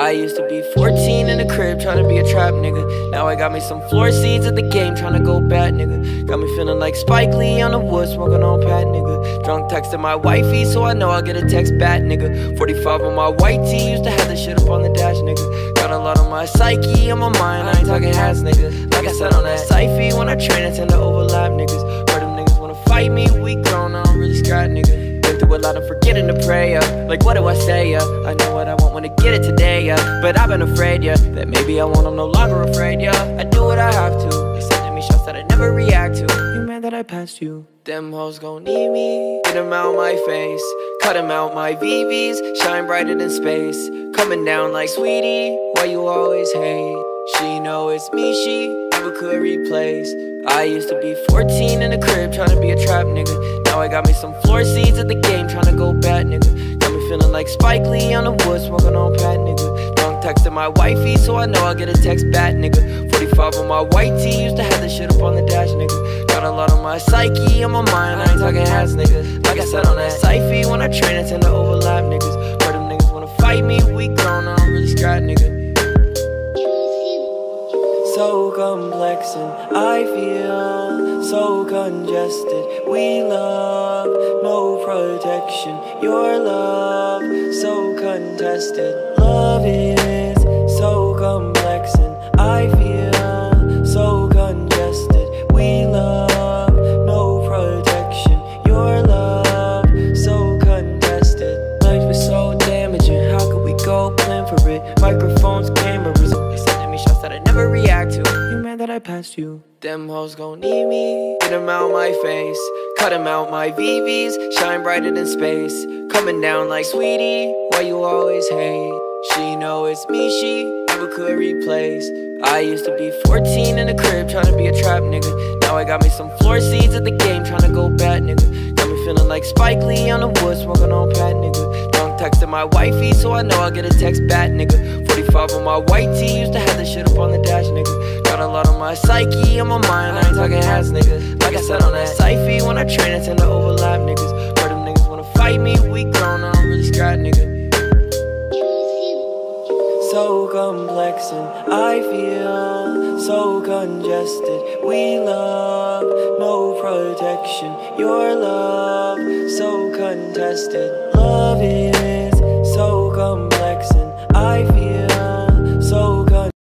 I used to be 14 in the crib trying to be a trap nigga. Now I got me some floor seats at the game trying to go bad nigga. Got me feeling like Spike Lee on the wood smoking on Pat nigga. Drunk texting my wifey so I know I'll get a text back nigga. 45 on my white tee, used to have this shit up on the dash nigga. Got a lot on my psyche, on my mind, I ain't talking hats nigga. Like I said on that Syfy, when I train I tend to overlap niggas. Heard them niggas wanna fight me, we grown, I don't really scrap nigga. Been through a lot of forgetting to pray, like what do I say, I know what I want when I get it today, but I've been afraid, that maybe I won't, I'm no longer afraid, I do what I have to. They sending me shots that I never react to. You mad that I passed you? Them hoes gon' need me. Get them out my face, cut them out my VVs, shine brighter than space. Coming down like sweetie, why you always hate? She know it's me, she never could replace. I used to be 14 in the crib trying to be a trap nigga. Now I got me some floor seats at the game trying to go bad nigga. Got me feeling like Spike Lee on the wood smoking on Pat nigga. Drunk texting my wifey so I know I'll get a text back nigga. 45 on my white tee, used to have this shit up on the dash nigga. Got a lot on my psyche, on my mind, I ain't talking hats nigga. Like I said on that Syfy, when I train I tend to overlap niggas. Heard them niggas wanna fight me, we grown, I don't really scrap nigga. So complex and I feel so congested. We love, no protection. Your love, so contested. Love is so complex and I feel so congested. We love, no protection. Your love, so contested. Life is so damaging, how could we go plan for it? Microphones, cameras, they sending me shots that I never react to. You mad that I passed you? Them hoes gon' need me. Get them out my face, cut them out my VVs, shine brighter than space. Coming down like sweetie, why you always hate? She know it's me, she never could replace. I used to be 14 in the crib trying to be a trap nigga. Now I got me some floor seats at the game trying to go bad nigga. Got me feeling like Spike Lee on the wood smoking on Pat nigga. Drunk texting my wifey so I know I'll get a text back nigga. 45 on my white tee, used to have this shit up on the dash nigga. Got a lot on my psyche, on my mind, I ain't talking hats nigga. Like I said on that Syfy, when I train I tend to overlap niggas. Heard them niggas wanna fight me, we grown, I don't really scrap nigga. So complex and I feel so congested. We love, no protection. Your love, so contested. Love is